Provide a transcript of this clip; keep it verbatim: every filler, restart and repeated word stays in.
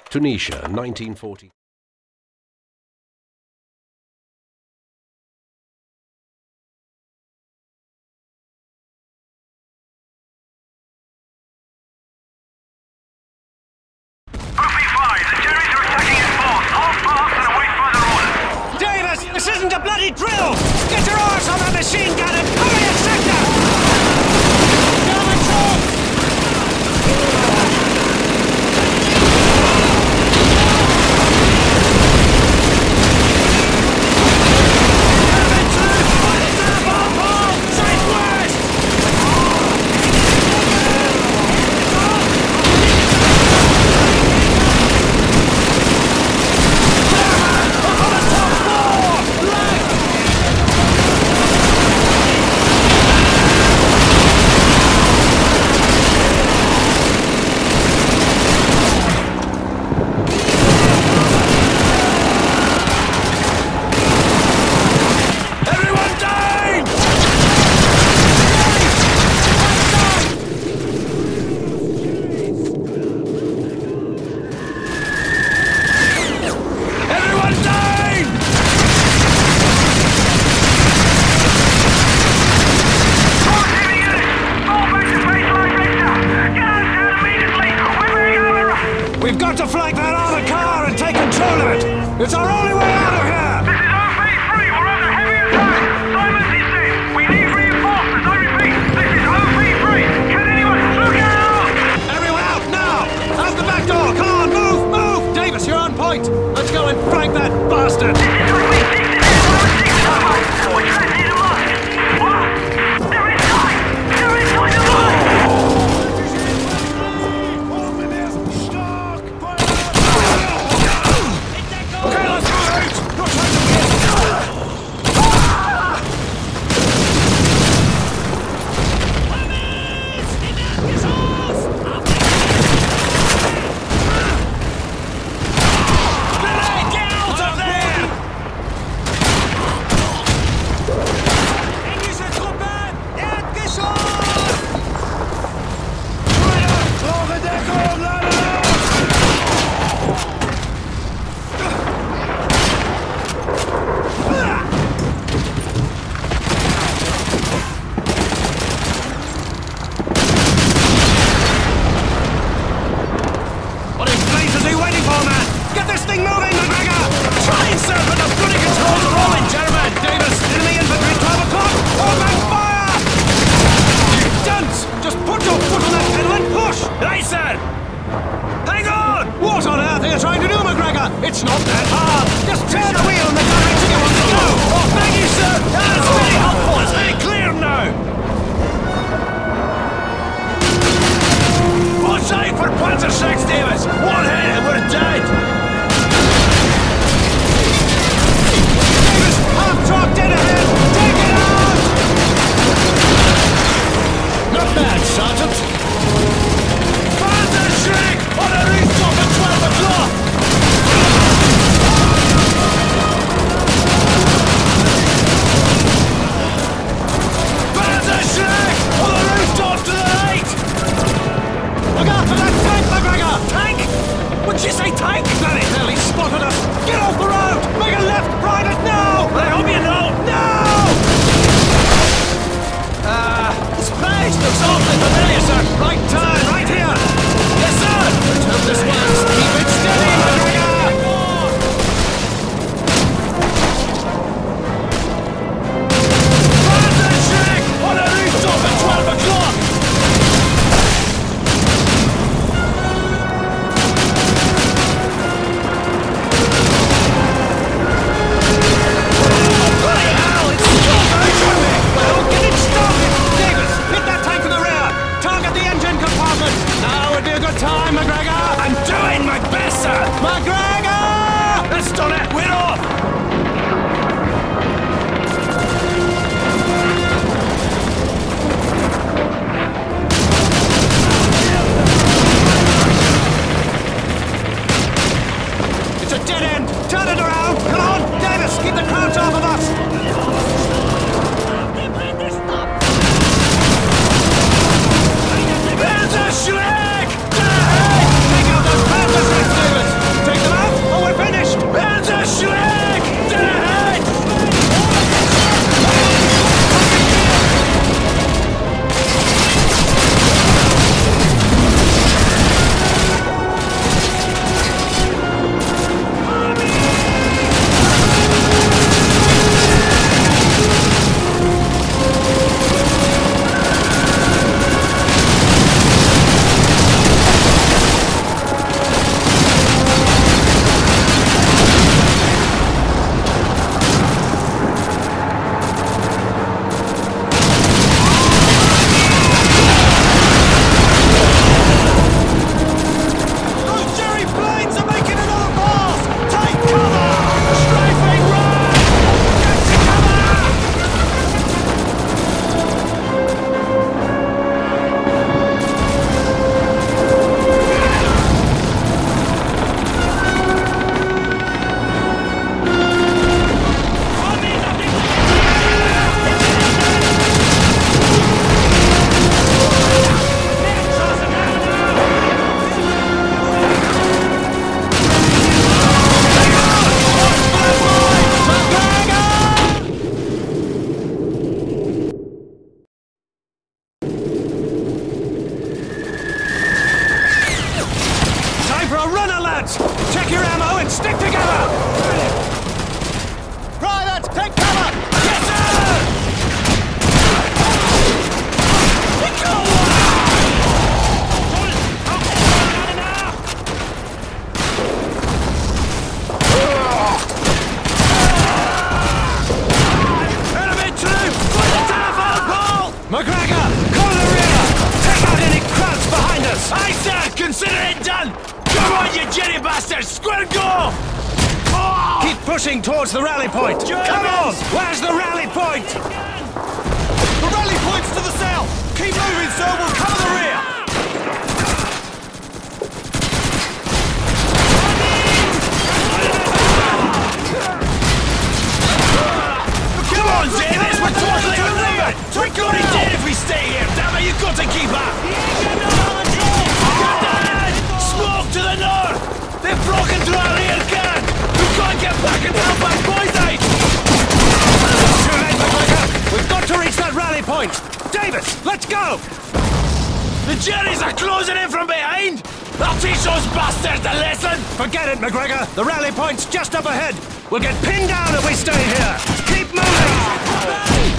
Tunisia, nineteen forty. This isn't a bloody drill! Get your arse on that machine gun and cover your sector! German troops! McGregor, cover the rear! Take out any crowds behind us! Aye, sir! Consider it done! Come on, you jerry bastards! Square go! Oh! Keep pushing towards the rally point! Germans! Come on! Where's the rally point? The rally point's to the south! Keep moving, sir! We'll cover the rear! Come on, Davis! We're totally outnumbered! We're going dead if we stay here! Damn it, you've got to keep up! Smoke to the north! They've broken through our rear guard! We've got to get back and help our boys out! Too late, McGregor! We've got to reach that rally point! Davis, let's go! The Jerrys are closing in from behind! I'll teach those bastards a lesson! Forget it, McGregor! The rally point's just up ahead! We'll get pinned down if we stay here! Keep moving!